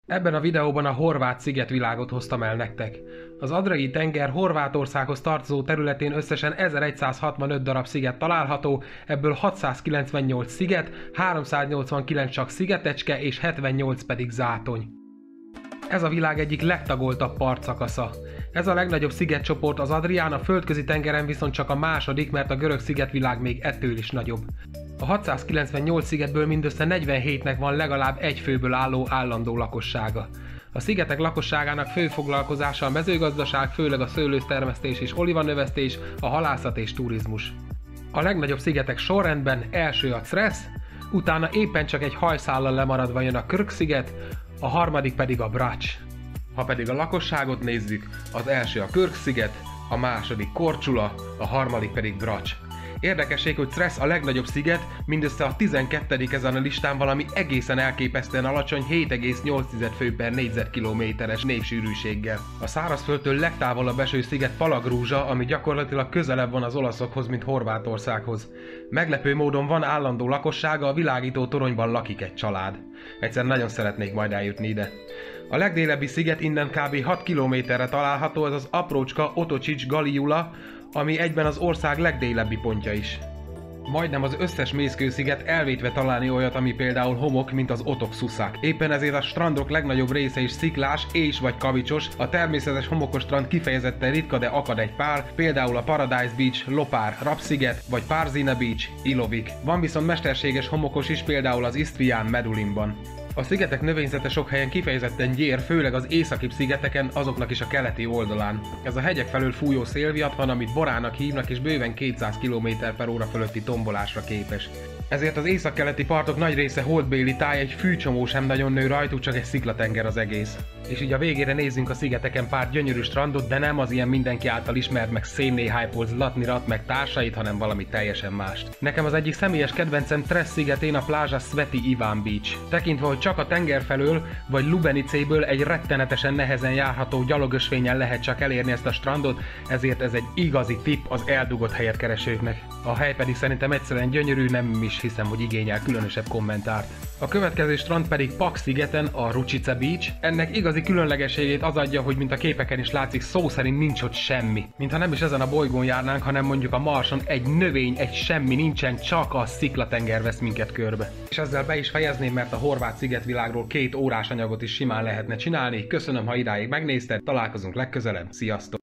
Ebben a videóban a horvát szigetvilágot hoztam el nektek. Az Adriai tenger Horvátországhoz tartozó területén összesen 1165 darab sziget található, ebből 698 sziget, 389 csak szigetecske és 78 pedig zátony. Ez a világ egyik legtagoltabb partszakasza. Ez a legnagyobb szigetcsoport az Adrián, a földközi tengeren viszont csak a második, mert a görög szigetvilág még ettől is nagyobb. A 698 szigetből mindössze 47-nek van legalább egy főből álló állandó lakossága. A szigetek lakosságának fő foglalkozása a mezőgazdaság, főleg a szőlőtermesztés és olivanövesztés, a halászat és turizmus. A legnagyobb szigetek sorrendben első a Cres, utána éppen csak egy hajszállal lemaradva jön a Krk-sziget, a harmadik pedig a Brač. Ha pedig a lakosságot nézzük, az első a Krk-sziget, a második Korčula, a harmadik pedig Brač. Érdekesség, hogy Cres a legnagyobb sziget, mindössze a 12. ezen a listán valami egészen elképesztően alacsony 7,8 fő per négyzetkilométeres népsűrűséggel. A szárazföldtől legtávolabb eső sziget Palagruža, ami gyakorlatilag közelebb van az olaszokhoz, mint Horvátországhoz. Meglepő módon van állandó lakossága, a világító toronyban lakik egy család. Egyszer nagyon szeretnék majd eljutni ide. A legdélebbi sziget innen kb. 6 kilométerre található, ez az aprócska Otočić Galiula, ami egyben az ország legdélebbi pontja is. Majdnem az összes mészkősziget elvétve találni olyat, ami például homok, mint az Otok-Susak. Éppen ezért a strandok legnagyobb része is sziklás és vagy kavicsos, a természetes homokos strand kifejezetten ritka, de akad egy pár, például a Paradise Beach, Lopár, Rab-sziget, vagy Párzina Beach, Ilovik. Van viszont mesterséges homokos is, például az Istrián Medulinban. A szigetek növényzete sok helyen kifejezetten gyér, főleg az északibb szigeteken, azoknak is a keleti oldalán. Ez a hegyek felől fújó szélviat van, amit borának hívnak, és bőven 200 km/h fölötti tombolásra képes. Ezért az északkeleti partok nagy része holdbéli táj, egy fűcsomó sem nagyon nő rajtuk, csak egy sziklatenger az egész. És így a végére nézzünk a szigeteken pár gyönyörű strandot, de nem az ilyen mindenki által ismert, meg szénné hype-olt Zlatni-Rat meg társait, hanem valami teljesen mást. Nekem az egyik személyes kedvencem Cres szigetén a plázsa Sveti Iván Beach. Tekintve, hogy csak a tenger felől, vagy Lubenicéből egy rettenetesen nehezen járható gyalogösvényen lehet csak elérni ezt a strandot, ezért ez egy igazi tipp az eldugott helyet keresőknek. A hely pedig szerintem egyszerűen gyönyörű, nem is hiszem, hogy igényel különösebb kommentárt. A következő strand pedig Pag szigeten, a Ručice Beach. Ennek igazi különlegességét az adja, hogy mint a képeken is látszik, szó szerint nincs ott semmi. Mintha nem is ezen a bolygón járnánk, hanem mondjuk a Marson egy növény, egy semmi nincsen, csak a sziklatenger vesz minket körbe. És ezzel be is fejezném, mert a horvát szigetvilágról 2 órás anyagot is simán lehetne csinálni. Köszönöm, ha idáig megnézted, találkozunk legközelebb, sziasztok!